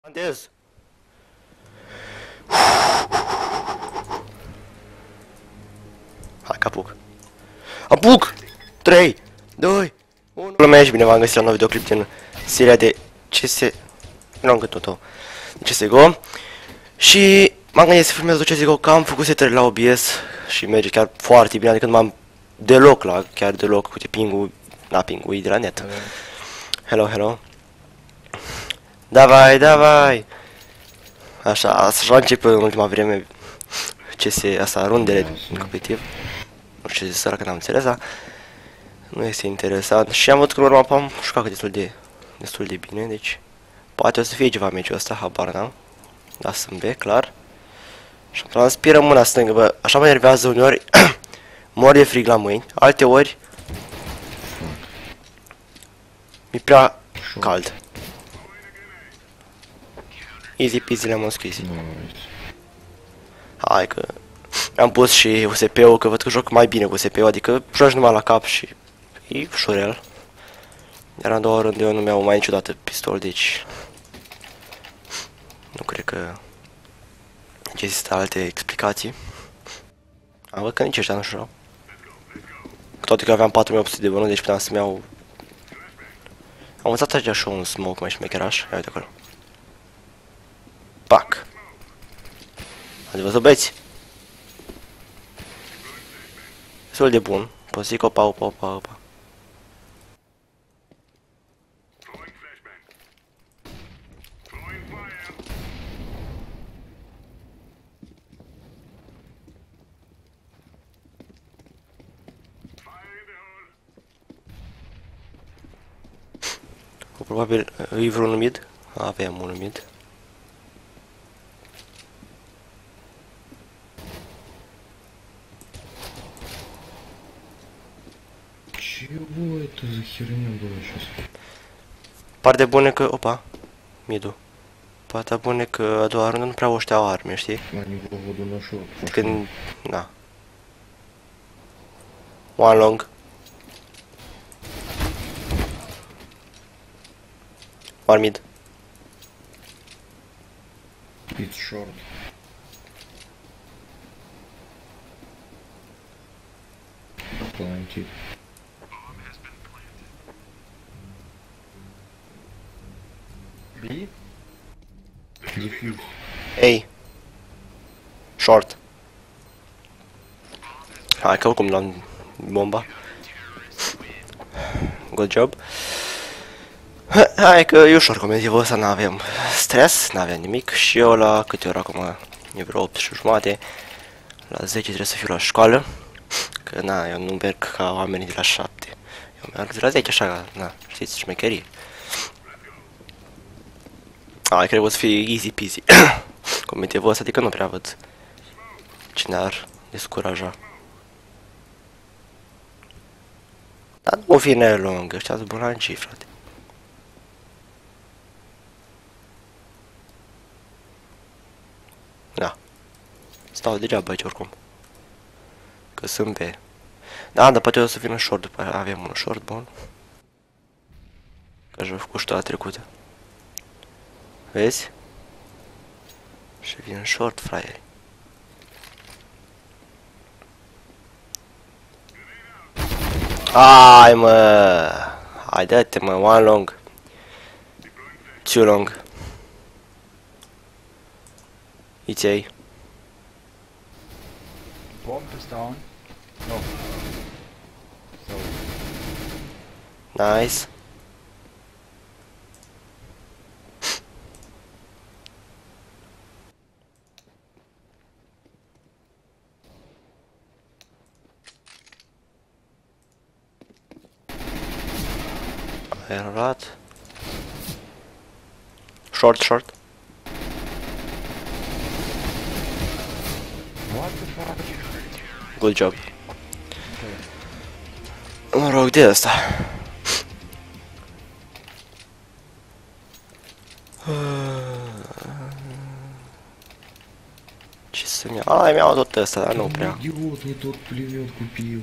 Andez. Hai că apuc. Apuc! 3, 2, 1. Lumea, și bine v-am găsit la un nou videoclip din seria de CS... Nu am gândit tot. CSGO. Și m-am gândit să filmez CSGO, că am făcut setări la OBS și merge chiar foarte bine, adică nu m-am deloc la, chiar deloc, uite ping-ul, ping-ul de la net. Hello, hello. Davai, davai! Așa începe în ultima vreme CS, asta, rundele în competitiv. Nu știu ce săracă, n-am înțeles, dar nu este interesant. Și am văzut că în urma am jucat destul de bine, deci poate o să fie ceva meciul ăsta, habar n-am. Da, sunt B, clar. Și transpiră mâna stângă, bă, așa mă enervează uneori, mor de frig la mâini, alte ori mi-e prea cald. Easy peasy lemon squeezy. Hai că am pus și USP-ul, că văd că joc mai bine cu USP-ul, adică joci numai la cap și e ușurel. Iar în doua rând eu nu mi-au mai niciodată pistol, deci nu cred că există alte explicații. Am văzut că nici ăștia nu știu. Cu toate că aveam 4800 de bani, deci puteam să-mi iau... Am învățat așa și un smoke mai șmecheraș, ia uite acolo. Pac! Ați văzut, băieți? Destul de bun. Pot zic opa. Probabil îi vreun mid. Avem un mid. Чего это за херня была сейчас? Partea bună că... Opa. Midu. Partea bună că a doua rândă nu prea ăștia au arme, știi? Они походу нашел. Când... Na. One long. One mid. It's short. Planted. B? Diffuse. A. Short. Hai că oricum l-am bomba. Good job. Hai că e ușor competitivul ăsta, n-avem stres, n-avem nimic. Și eu la câte ori acum? E vreo 8 și jumate. La 10 trebuie să fiu la școală. Că na, eu nu merg ca oamenii de la 7. Eu merg de la 10 așa, na, știți, șmecherie. Hai, cred că o să fie easy peasy. Competitivul ăsta, adică nu prea văd cine ar descuraja. Dar nu o fi nelungă, ăștia-s bulanci, frate. Da. Stau degeaba aici oricum. Că sunt pe... Da, dar poate o să vină short după aia. Avem un short bun. Că așa a făcut și data trecută. Vezi? Și vin short, fraieri. Ai, mă! Hai, dă-te, mă, one long. Two long. It's A. Bomb is down. No. So, Nice. Erat. Short. what the fuck? Good job. Mă rog de asta. Ce să-mi iau? Ai, mi-au tot ăsta, dar nu prea. Идиот, не тот пулемет купил.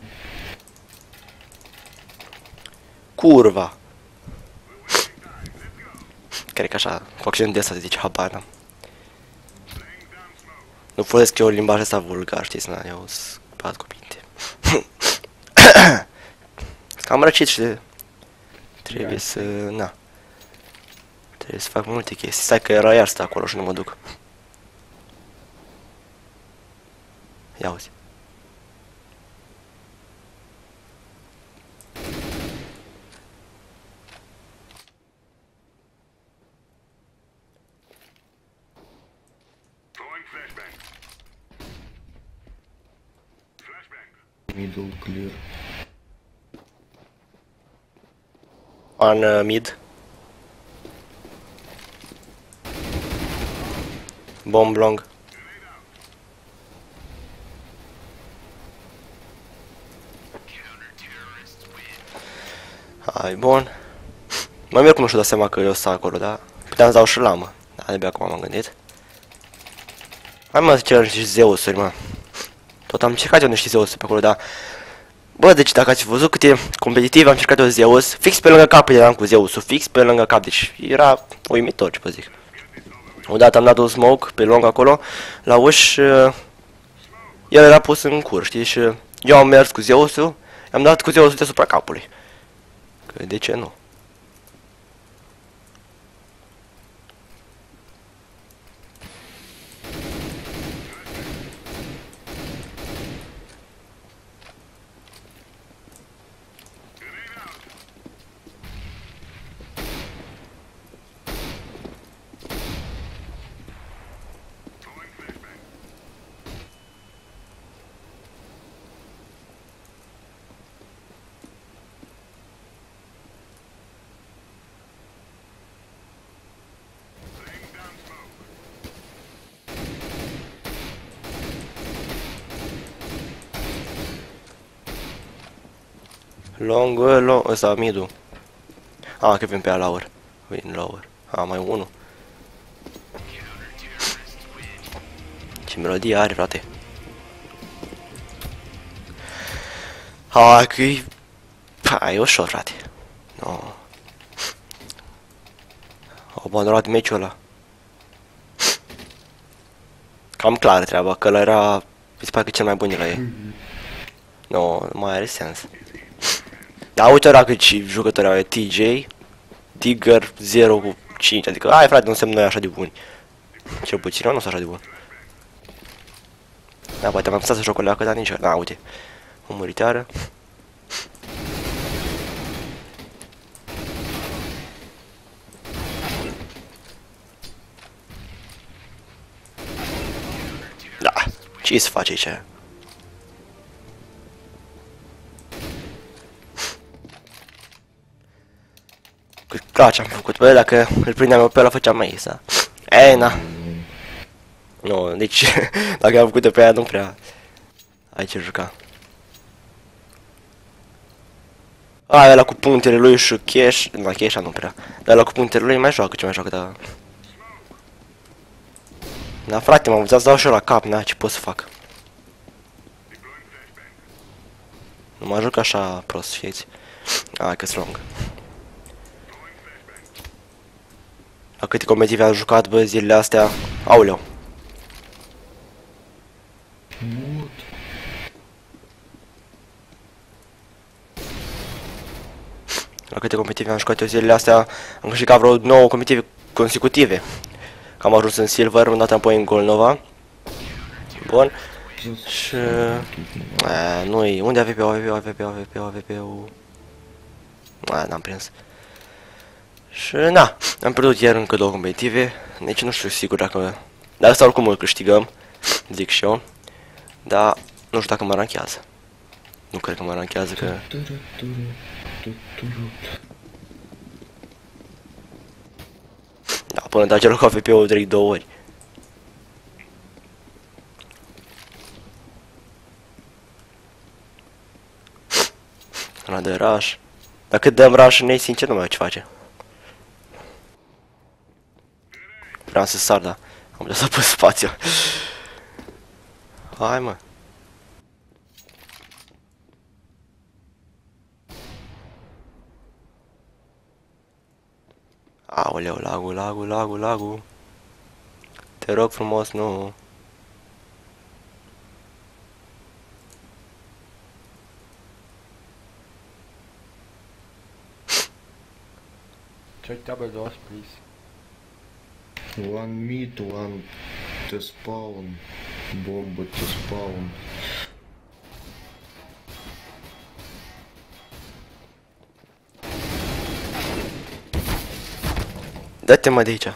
Curva. Cred că așa, cu accent de asta se zice, habar n-am. Nu folosesc eu limbajul ăsta vulgar, știți, na, eu sunt bat cuvinte. Cam răcit și trebuie să, na. Trebuie să fac multe chestii. Stai că era iar stă acolo și nu mă duc. Ia uzi. Middle clear. On mid. Bomb long. Hai, bun. Mă mir cum nu și-o dat seama că eu stau acolo, da? Puteam să dau și la, mă. Da, de acum m-am gândit. Hai, mă, să cer niște Zeusuri, mă. Tot am încercat eu niște Zeusuri pe acolo, da. Bă, deci dacă ați văzut cât e competitiv, am încercat eu Zeus. Fix pe lângă cap eram cu Zeusul, fix pe lângă cap, deci era uimitor, ce vă zic. Odată am dat un smoke pe lung acolo, la uși, el era pus în cur, știi, și eu am mers cu Zeusul, am dat cu Zeusul deasupra capului. Că de ce nu? Long, ăsta, middle. Ah, că vin pe ala lower. Vin lower. Ah, mai unul. Ce melodie are, frate. Hai că-i... Hai, e ușor, frate. No. Au abandonat meciul ăla. Cam clară treaba, că ăla era... Mi se pare că cel mai bun de la ei. No, nu mai are sens. Dar uite ăla câți jucători au, TJ, Digger 0 cu 5, adică, hai frate, nu suntem noi așa de buni. Cel puțin, eu nu sunt așa de bun. Da, poate m-am stat să joc o leacă, dar nici, da, uite. O măriteară. Da, ce să face aici? Clar ce am făcut, bă, dacă îl prindeam eu pe ăla făceam mai isa. Ei, na. Nu, deci, dacă am făcut-o pe aia, nu prea ai ce juca. A, ăla cu punctele lui și cash, la cash nu prea. Dar ăla cu punctele lui mai joacă, ce mai joacă, dar... Da, frate, m-am învățat să dau și eu la cap, na, ce pot să fac? Nu mă joc așa prost, știți? Hai că-s wrong. La câte competitive am jucat, bă, zilele astea... Aoleu. La câte competitive am jucat eu zilele astea, am câștigat vreo 9 competitive consecutive. Că am ajuns în Silver, am dat apoi în Gold Nova. Bun. Și... nu-i... Unde AVP-ul? N-am prins. Și na, am pierdut iar încă 2 competitive. Deci nu știu sigur dacă... Dar asta oricum îl câștigăm, zic și eu. Dar nu știu dacă mă ranchează. Nu cred că mă ranchează, că... Da, până trage loc AVP-ul direct 2 ori. Ăla de rush. Dacă dăm rush în ei, sincer, nu mai ce face. Vreau să sar, da. Am lăsat pe spațiu. Hai, mă. Aoleu, lagul. Te rog frumos, nu. Check double doors, please. One mid, one to spawn. Bomba to spawn. Dă-te mă de aici.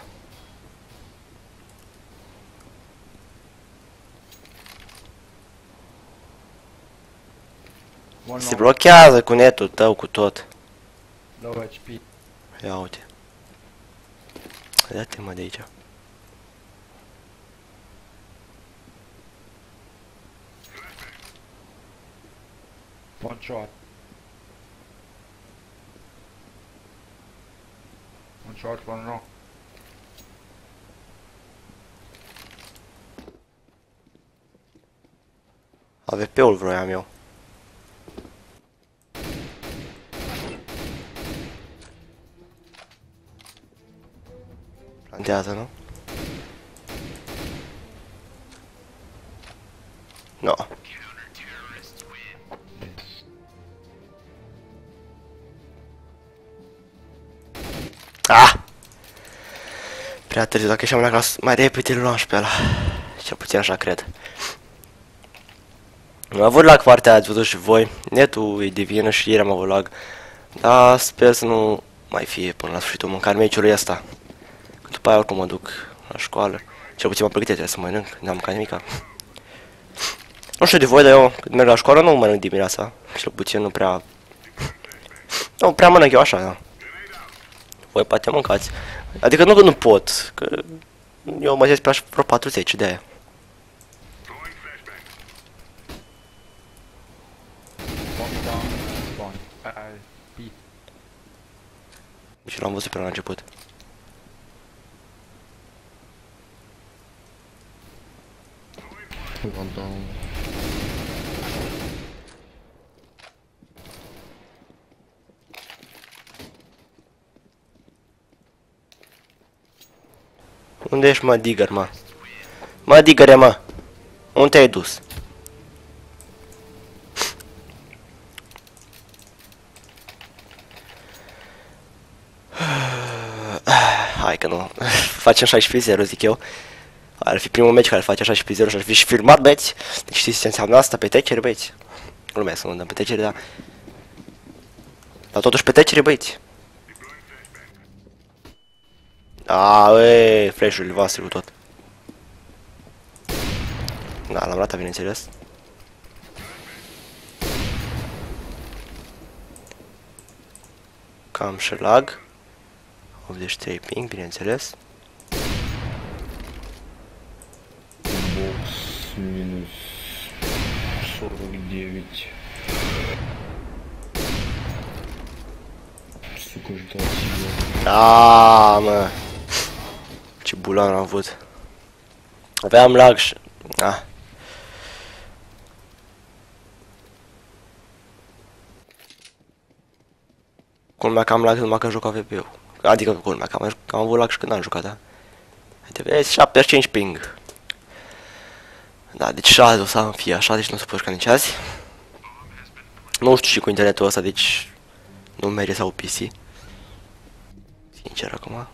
One Se long, blochează cu netul tău, cu tot. low HP. Ia uite. Dă-te mă de aici. One shot. One shot, one long. AWP-ul vroiam eu. Plantează, nu? No. Ah! Prea târziu, dacă ieșeam la clasă mai repede, îl luam și pe ăla. Cel puțin așa cred. Am avut lag partea, ați văzut și voi. Netul e divină și ieri am avut lag. Dar sper să nu mai fie până la sfârșitul mâncare meciului ăsta. Că după aia oricum mă duc la școală. Cel puțin m-am pregătit, trebuie să mănânc, n-am mâncat nimica. Nu știu de voi, dar eu când merg la școală nu mănânc dimineața. Cel puțin nu prea... Nu prea mănânc eu așa, da. Voi poate mâncați. Adică nu că nu pot, că eu mă zis pe vreo 40 de aia. Bomb down, spawn. B. Și l-am văzut pe la început. One down. Unde ești, mă, digger, mă? Mă, digger, mă! Unde te-ai dus? Hai că nu. Facem 16-0, zic eu. Ar fi primul meci care face 16-0 și ar fi și filmat, băieți. Deci știți ce înseamnă asta? Petrecere, băieți. Glumesc, nu dăm petrecere, dar... Dar totuși petrecere, băieți. Aaa, flash-urile voastre cu tot. Da, l-am ratat, bineînțeles. Cam și lag. 83 ping, bineînțeles. Бокс минус 49. Сука, ждал себя. Aaaa, mă. Ce bulan am avut. Aveam lag și... Ah. Culmea că am lag numai că joc AWP-ul. Adică culmea că am avut lag și când am jucat, da? Uite, vezi, 75 ping. Da, deci azi o să fie așa, deci nu se poate juca nici azi. Nu știu și cu internetul ăsta, deci... Nu merge sau PC. Sincer, acum.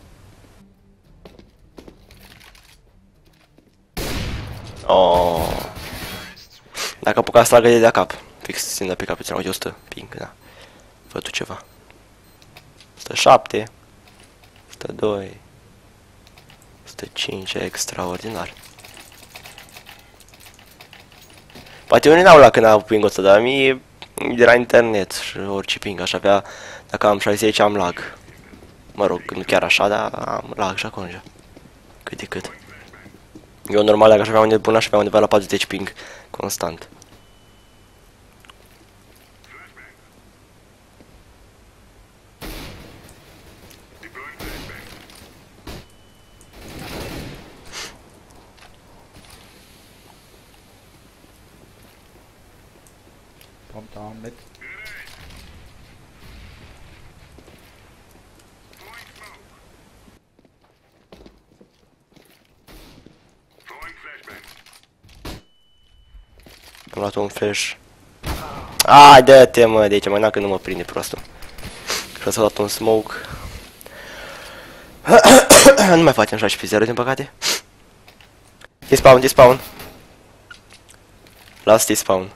Oh. Dacă apuca să tragă de cap. Fix țin pe cap, ți-am 100 ping, da. Fă tu ceva. 107. 102. 105, extraordinar. Poate unii n-au la când au ping-ul ăsta, dar mie de la internet și orice ping aș avea. Dacă am 60 am lag. Mă rog, nu chiar așa, dar am lag și acolo. Cât de cât. Eu normal dacă aș avea unde bun aș avea undeva la 40 ping constant. Bomb down, mid. Am luat un flash. Ai, dă-te mă de aici, mai n-a că nu mă prinde prostul. Și s-a dat un smoke. Nu mai facem 16-0 din păcate. Despawn, despawn. Las despawn.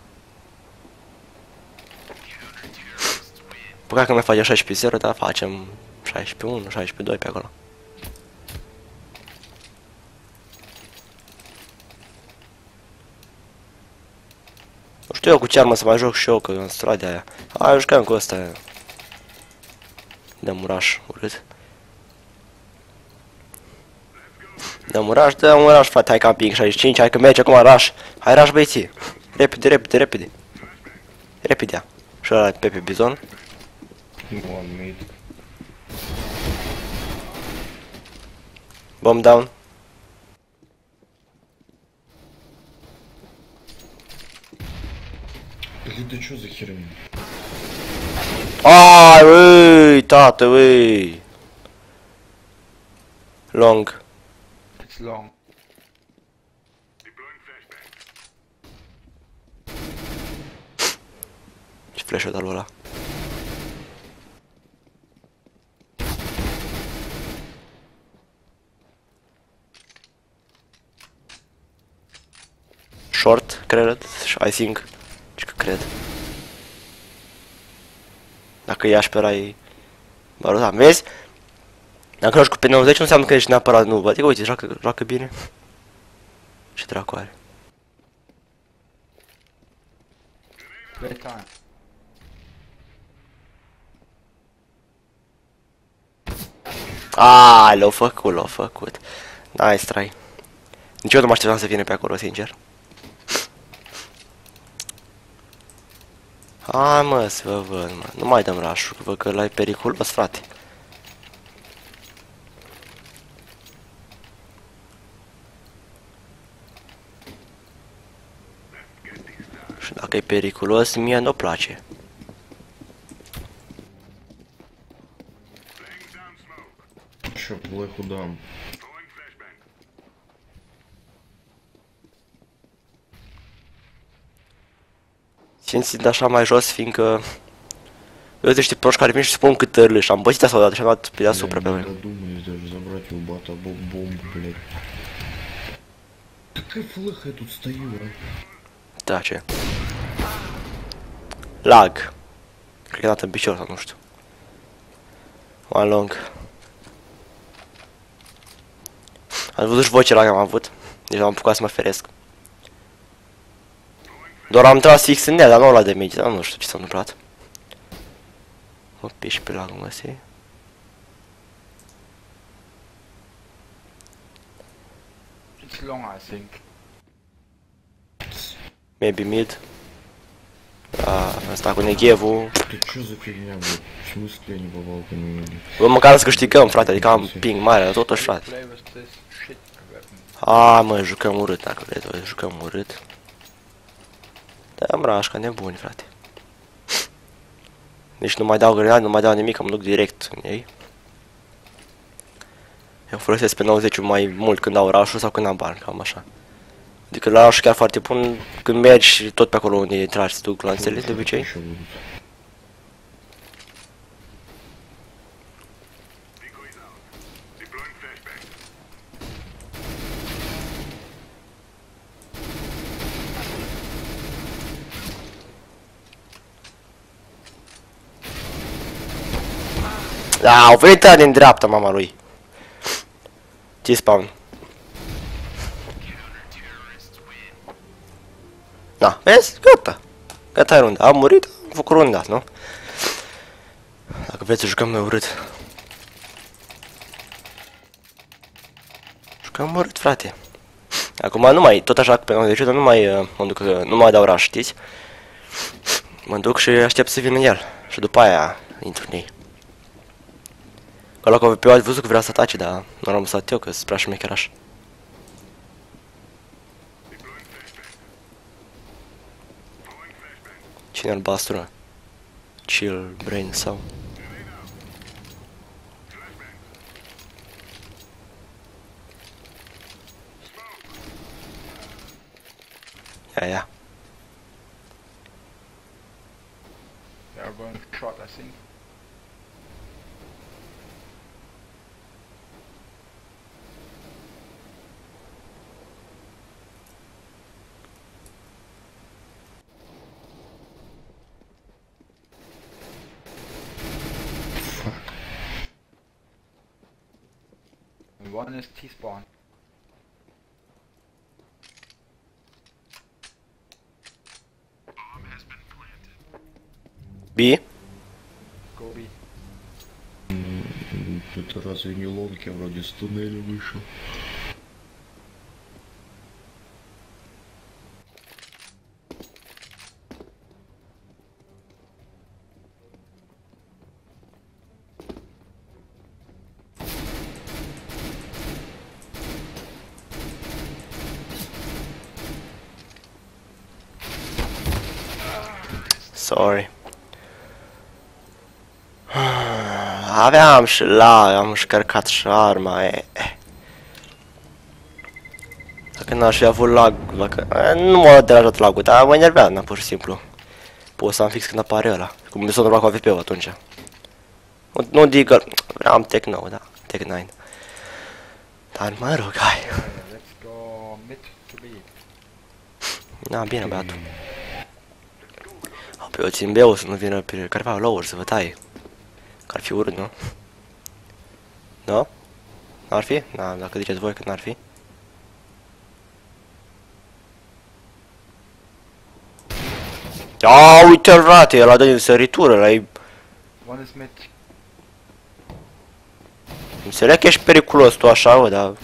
Păcat că mai facem 16-0, dar facem 16-1, 16-2 pe acolo. Nu știu eu cu ce armă să mai joc și eu, că în strada aia. Hai, jucăm cu ăsta. Dăm uraș, urât. Dăm uraș, frate, hai camping 65, hai că merge acum rush. Hai rush, băieții. Repede, repede, repede. Repede. Și ăla pe bizon. One mid. Bomb down. Блин, да чё за херня? Ai, ui, tată, ui. Long. It's long. Ce flash-ul de ăla. Short, cred, I think. Ce că cred. Dacă ia pe rai baruta, vezi? Dacă joci cu pe 90 nu înseamnă că ești neapărat nu. Adică uite, joacă bine. Ce dracu are. Playtime. Aaaa, l-au făcut. Nice try. Nici eu nu mă așteptam să vină pe acolo, sincer. Hai mă, să vă văd, mă. Nu mai dăm rush-ul, că văd că ăla e periculos, frate. Și dacă e periculos, mie nu-mi place. Чё, плохо дам. Simțind așa mai jos, fiindcă... Eu zic niște proști care vin și spun câtările și am băsit asta odată și am dat pe deasupra pe Я не mine. додумаюсь даже забрать у бата бомбу, блядь. Какая флеха я тут стою, а? Da, ce? Lag. Cred că e dat în picior sau nu știu. One long. Am văzut și voi ce lag am avut. Deci am apucat să mă feresc. Doar am tras fix în el, dar nu la damage, dar nu știu ce s-a întâmplat. Mă piși pe lag, mă, see? It's long, I think. Maybe mid. Da, asta cu neghevul. Ты чё за фигня, блядь? В смысле я не попал по нему? Bă, măcar să câștigăm, frate, adică am ping mare, dar totuși, frate. Play with this shit weapon. A, mă, jucăm urât, dacă vreți, jucăm urât. Dăm rush ca nebuni, frate. Deci nu mai dau grenade, nu mai dau nimic, mă duc direct în ei. Eu folosesc pe 90 mai mult când dau rush-ul sau când am bani, cam așa. Adică la rush chiar foarte bun când mergi tot pe acolo unde tragi, tu glanțele de obicei. Ещё будут. Da, au venit ăla din dreapta, mama lui. T-spawn. Da, vezi? Gata. Gata e runda. Am murit, am făcut runda, nu? Dacă vreți să jucăm mai urât. Jucăm urât, frate. Acum nu mai, tot așa pe 90, dar nu mai mă duc, nu mai dau rush, știți? Mă duc și aștept să vină el. Și după aia intru în ei. Că la pe ați văzut că vrea să atace, dar nu am lăsat eu, că sunt prea șmecheraș. Cine albastru? Chill brain sau? Ia. going short, I think. And one is T-spawn. B? Go B. Это разве не лонг? Я вроде с туннеля вышел. Sorry. Aveam și am și cărcat și arma, Dacă n-aș fi avut lag, nu m-a deranjat lag-ul, dar mă enervează, pur și simplu. Pot să am fix când apare ăla, cum mi s-a întâmplat cu AVP-ul atunci. Nu Deagle, vreau Tech 9, da, Tech 9. Dar mă rog, hai. Let's go mid to B. Da, bine băiatul. Pe eu țin B-ul să nu vină pe careva lower să vă taie. Că ar fi urât, nu? Nu? N-ar fi? Da, dacă ziceți voi că n-ar fi. Aaa, uite-l frate, ăla dă din săritură, ăla-i... One is mid. Înțeleg că ești periculos tu așa, bă, dar...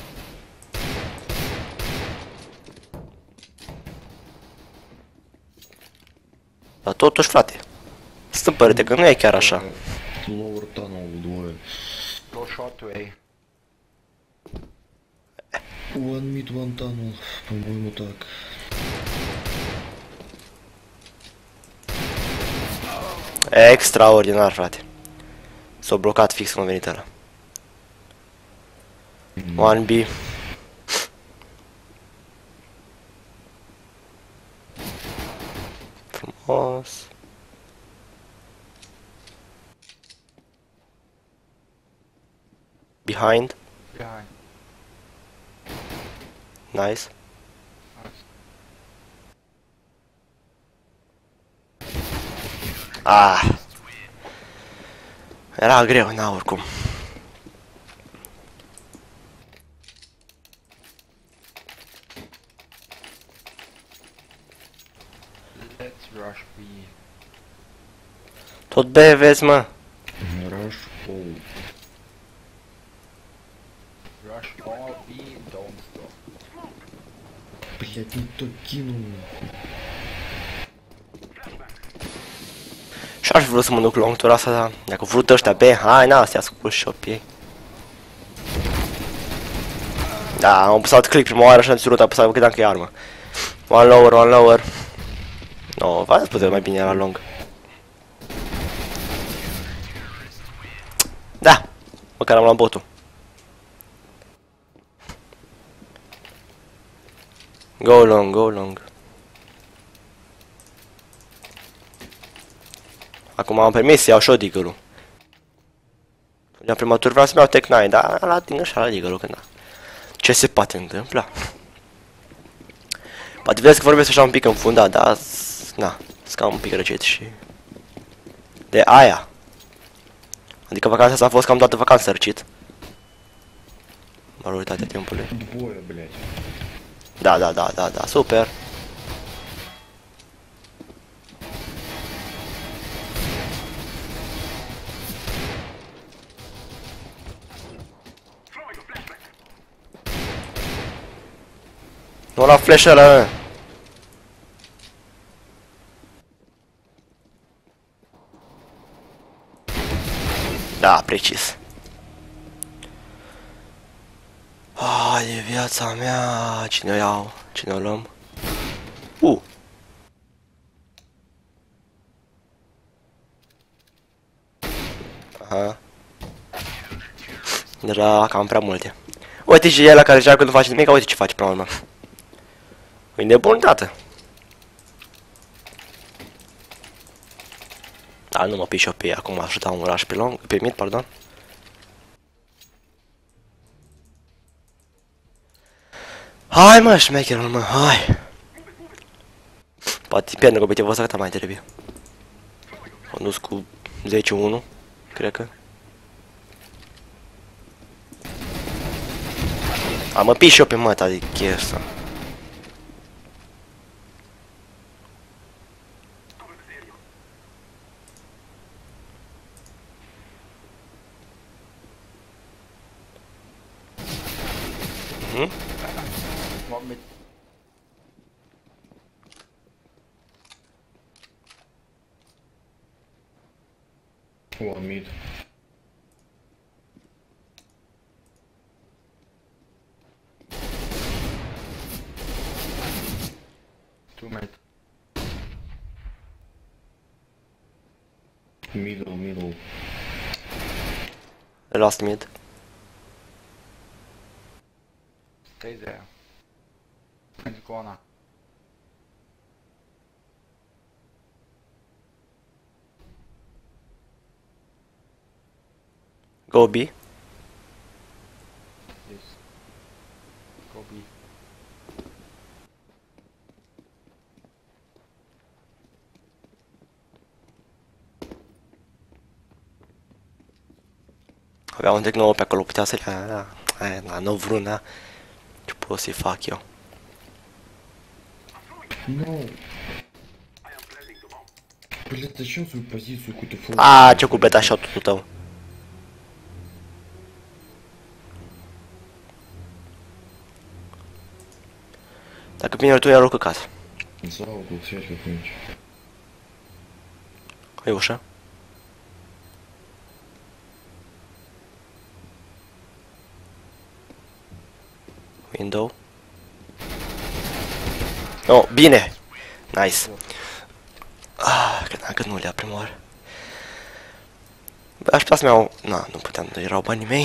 Dar totuși, frate, stâmpără-te că nu e chiar așa. Lower tunnel двое. Go short to A. One mid, one tunnel. По-моему так. Extraordinar, frate. S-a blocat fix când a venit ăla. 1B. Frumos. Behind. Behind. Nice. Nice. Ah. Era greu, na, oricum. Let's rush B. Tot B vezi, mă. Rush all. Rush all B, don't stop. Блять, не то кинул. Și-ar fi vrut să mă duc long tura asta, dar dacă vrut ăștia B, hai, na, să-i ascult și-o pe ei. Da, am apăsat click prima oară și am ținut, apăsat, credeam că e armă. One lower, one lower. No, v-ați putea mai bine la long. Da, măcar am luat botul. Go long, go long. Acum am permis să iau și-o Deagle-ul. Prima tur vreau să-mi iau Tech 9, dar la ating așa la Deagle-ul când da. Ce se poate întâmpla? Poate vedeți că vorbesc așa un pic înfundat, dar... Na, scam un pic răcit și... De aia. Adică vacanța asta a fost cam toată vacanța răcit. Majoritatea timpului. Двое, блять. Da, super. Nu la flash ăla, Da, precis. Ai, e viața mea. Cine o iau? Cine o luăm? Aha. Deja cam prea multe. Uite și el care încearcă nu face nimic, uite ce face până la urmă. E nebun, tată. Dar nu mă piși eu pe ei acum, aș da un rush pe long, pe mid, pardon. Hai mă, șmecherul mă, hai! Poate pierdem obiectivul ăsta cât mai trebuie. Am dus cu 10-1, cred că. Am mă piși eu pe măta de chestia. One mid. One mid. Two mid. Middle. Last mid. Stay there. In the corner. Go B. Yes. Go B. Avea un nou pe acolo, putea să le... Aia, nu vrut, da? Ce pot să-i fac eu? No. Блядь, зачем свою позицию какую-то флот? Ce cu beta shot-ul tău? Dacă vine tu, iar o căcat. За угол связь какую-нибудь. E ușa? Window. Oh, bine! Nice. Că nu le-a prima oară. Bă, aș putea să-mi iau... Na, nu puteam, erau banii mei.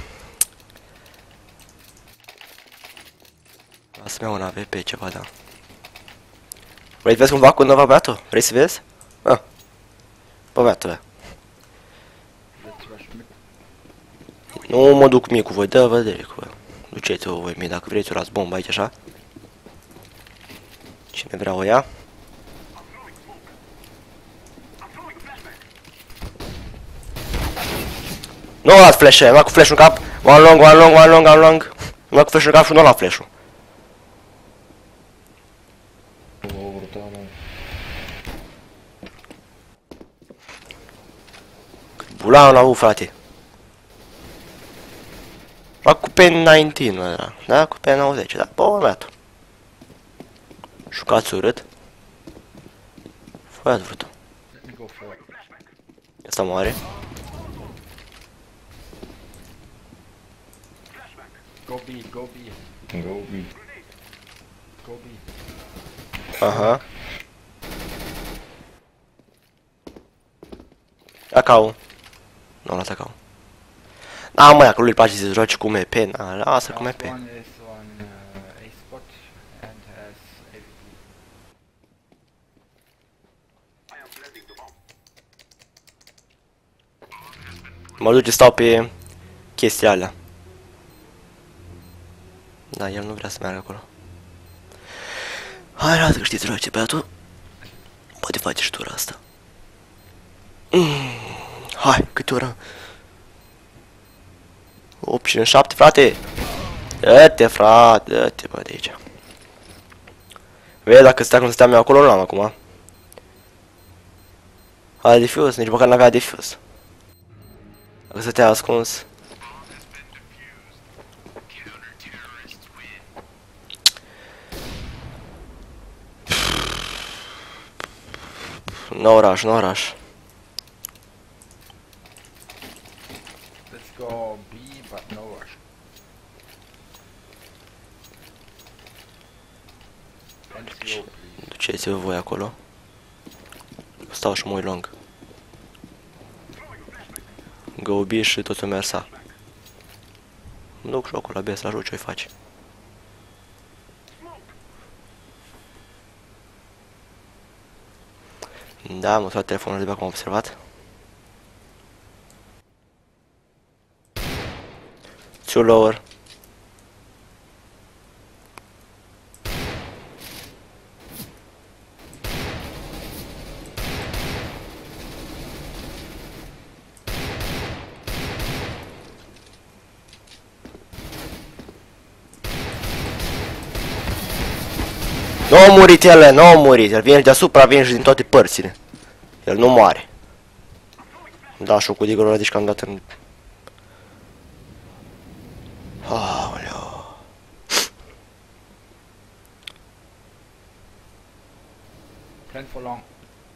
Vreau să-mi iau un AVP, ceva, da. Vrei să vezi cum fac cu nova băiatul? Vrei să vezi? Ah. Bă, băiatul, Let's rush mid. nu mă duc mie cu voi, dă vedere cu voi. Duceți-o voi mie, dacă vreți, urați bomba aici, așa. Cine vrea o ia? Nu a luat flash-ul, am luat cu flash-ul în cap. One long. Am luat cu flash-ul în cap și nu a luat flash-ul. Over там. Bulan l-a avut, frate. Luat cu P19 ăla, da? Cu P90, da? Bă, băiatul. Jucați urât. Voi ați vrut-o. Let me go for it. Asta moare. Go B, go B, Go B. go B. Aha. Acau. Nu, lasă acau. Da, mă, acolo îi place să se joace cu MP, na, lasă cu MP. Last one is on A spot and has AVP. Mă duce, stau pe chestia alea. Da, el nu vrea să meargă acolo. Hai, lasă că știi să joace băiatul. Poate face și tura asta. Hai, câte oră? 8 și în 7, frate! Dă-te, frate, dă-te, bă, de aici. Vezi, dacă stai cum stăteam eu acolo, nu l-am acum. Hai, defuse, nici măcar n-avea defuse. Dacă stătea ascuns. No rush, no rush. Let's go B, but no rush. NCO, please. Duceți-vă voi acolo. Stau și mă uit long. Go B și totul mersa. Mă duc și acolo la B să ajut ce-o face. Da, am luat telefonul de pe acum am observat. Two lower. Nu a murit el, nu a murit, el vine deasupra, vine și din toate părțile. El nu moare. Da, șocul de gură, deci că am dat în... Aoleu. Plan for long.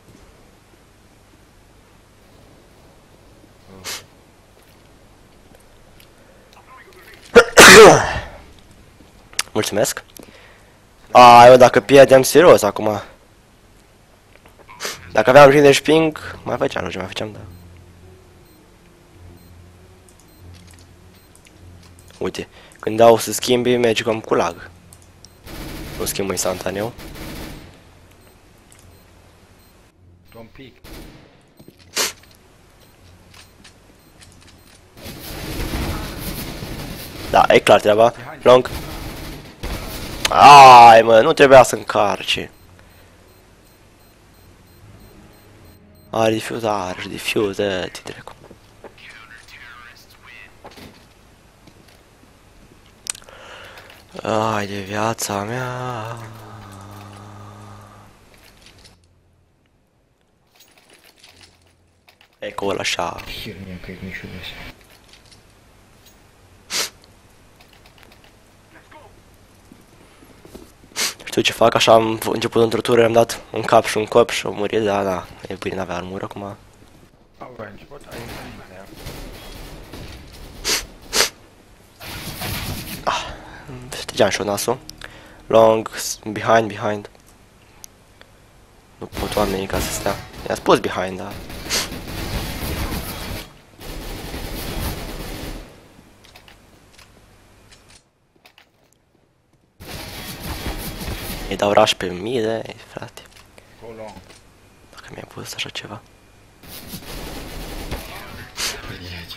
Mulțumesc. Eu dacă pierdem serios acum. Dacă aveam 50 ping, mai făceam, nu ce mai făceam, da. Uite, când dau să schimbi, merge cam cu lag. Nu schimbă instantaneu. Don't peek. Da, e clar treaba. Long. Ai, mă, nu trebuia să încarce. Are defuse, are defuse, dă-te dracu. Ai de viața mea. Eco-ul așa. Херня какая-то, ничего себе. Știu ce fac, așa am început într-o tură, am dat un cap și un cop și am murit, da, e bine, n-avea armură acum. Orange, what are you doing there? Știgeam și-o nasul. Long, behind. Nu pot oamenii ca să stea. I-a spus behind, da. Îi dau rush pe mide, frate. Go long. Dacă mi-ai pus așa ceva. Блять.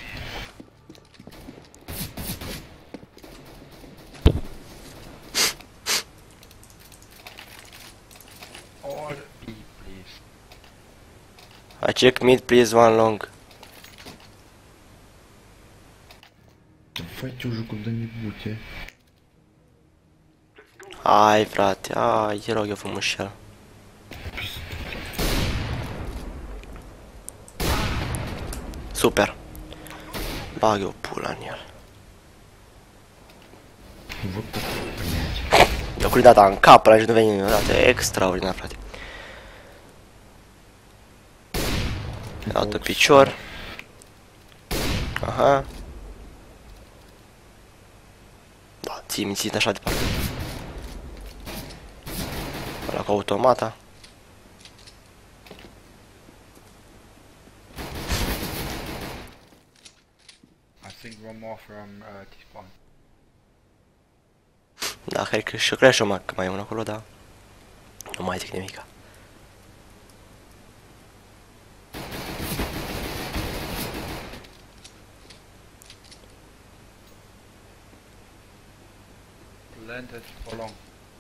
All B, please. I check mid, please, one long. Давайте уже куда-нибудь, а. Ai, frate, ai, te rog eu frumușel. Super. Bag eu pula în el. Вот так, блять. Eu cu data în cap, ăla și nu veni niciodată, e extraordinar, frate. Altă picior. Aha. Da, ții mințit așa departe. Ăla cu automata. I think one more from T-spawn. Da, cred că și cred și eu că mai e unul acolo, da. Nu mai zic nimica. Landed for long.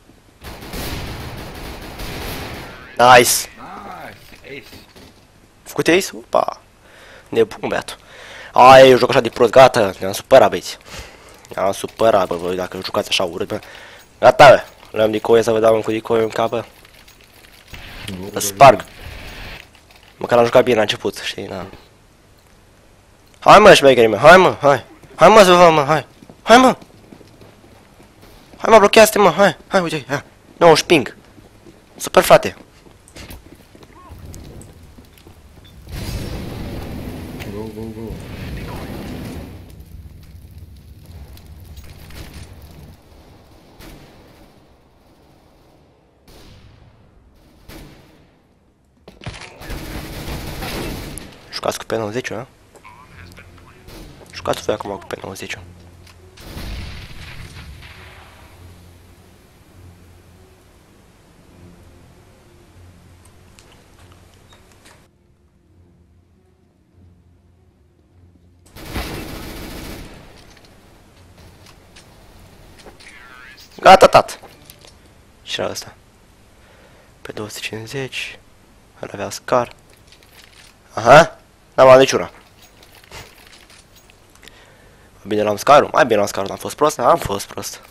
Nice! Nice! Ace! Făcut ace? Opa! Nebun, băiatul. Ai, eu joc așa de prost, gata, ne-am supărat, băieți. Ne-am supărat, bă, voi, dacă jucați așa urât, bă. Gata, bă. Le-am dicoie să vă dau un cu dicoie în cap, bă. Să sparg. Măcar am jucat bine la început, știi, na. Hai, mă, șmecherii mei, hai, mă, hai. Hai, mă, să vă, mă, hai. Hai, mă. Hai, mă, blocheați-te, mă, hai, uite, hai. Nu, ping. Super, frate. Go, go, go. Jucați cu pe 90, a? Jucați voi acum cu pe 90. Gata, tat. Ce era ăsta? Pe 250. Ar avea scar. Aha. N-am luat niciuna. Bine l-am scarul. Mai bine l-am scarul. Am fost prost? Am fost prost.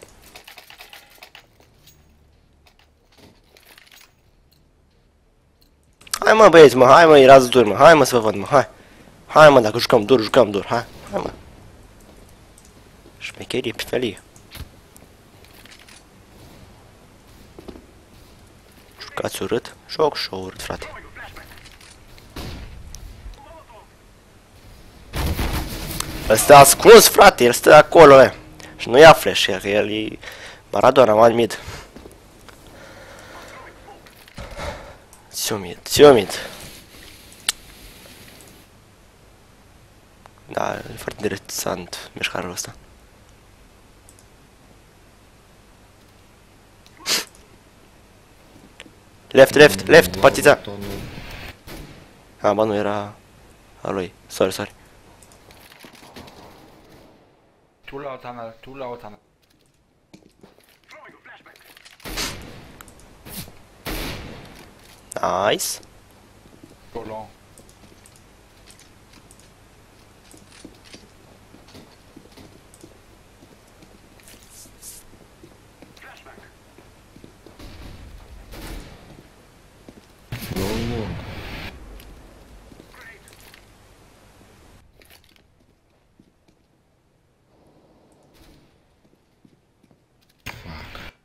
Hai mă băieți mă, hai mă, e razături mă, hai mă să vă văd mă, hai. Hai mă, dacă jucăm dur, jucăm dur, hai, hai mă. Șmecherie, pifelie. Jucați urât? Joc și urât, frate. El stă ascuns, frate, el stă acolo, e. Și nu ia flash, că el e Maradona, man mid. Ți-o mid. Da, e foarte interesant mișcarul ăsta. Left, partiza. Ah, ba nu, era a lui. Sorry. Too low tunnel. Nice. Go long. Long. Fuck.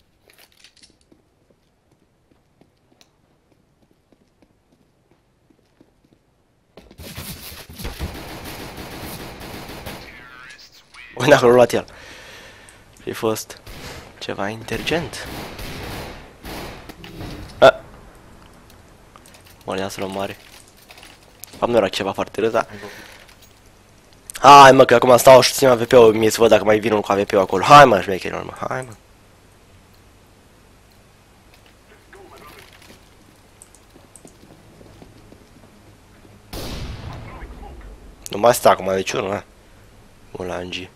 Bă, dacă l-a luat el. Fi fost ceva inteligent. Mă ia să-l omoare. Fapt nu era ceva foarte rău, dar... Hai mă, că acum stau și țin AVP-ul, mie să văd dacă mai vine unul cu AVP-ul acolo. Hai mă, șmecherilor mă, hai mă. Nu mai sta acum niciunul, ha? Mulangi.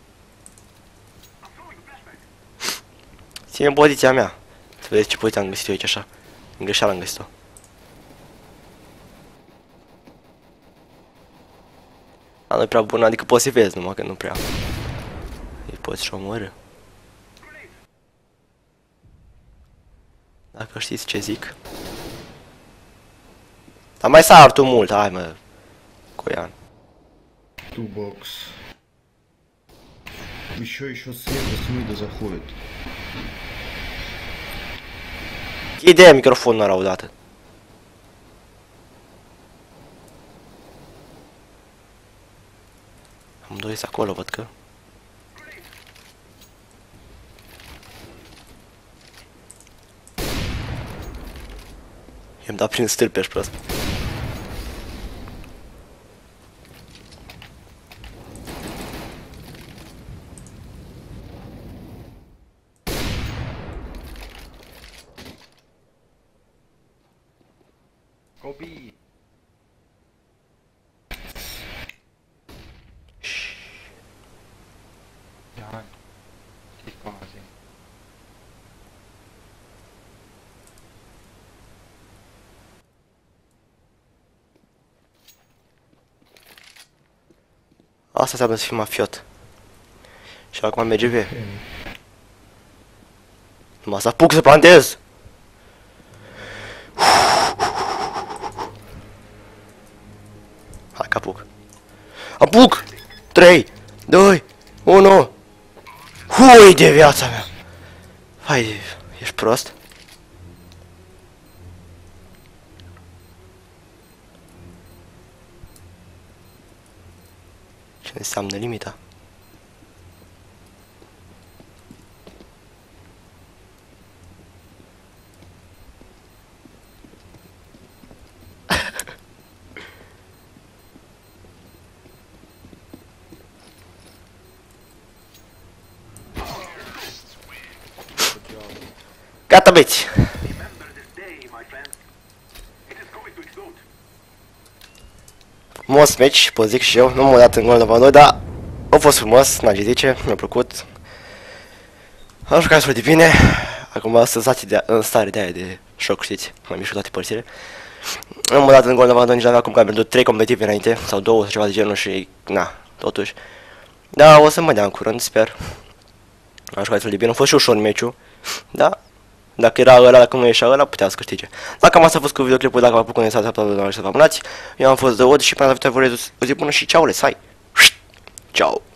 Ține poziția mea. Să vedeți ce poziție am găsit eu aici așa. În greșeală am găsit-o. Dar nu e prea bună, adică poți să vezi numai că nu prea. Îi poți și omorâ. Dacă știți ce zic. Dar mai sar tu mult, hai mă. Coian. Two box. Еще слева с мида заходит. Ideea microfonul ăla odată. Am doi acolo, văd că. I-am dat prin stâlpeș prost. Go B. Ja, ich komme sehen. Asta înseamnă să fii mafiot. Și acum merge pe. Numai să apuc să plantez. Hai că apuc. Apuc! 3, 2, 1. Hui de viața mea! Hai, ești prost? Ce înseamnă limita? Gata, băieți! Frumos meci, pot zic și eu, nu m-am dat în gol de 2, dar a fost frumos, n-am ce zice, mi-a plăcut. Am jucat destul de bine. Acum sunt în stare de aia de șoc, știți? Am mișcat toate părțile. Am dat în Golden Vanguard, nici n-aveam cum, că am pierdut 3 competitive înainte, sau 2 sau ceva de genul și, na, totuși. Da, o să mă dea în curând, sper. Am jucat destul de bine, a fost și ușor meciul, da. Dacă era ăla, dacă nu ieșea ăla, putea să câștige. Dacă am asta a fost cu videoclipul, dacă v-a plăcut, să vă abonați. Eu am fost The Odd și până la viitoare vă urez o zi bună și ceaule, sai! Ciao!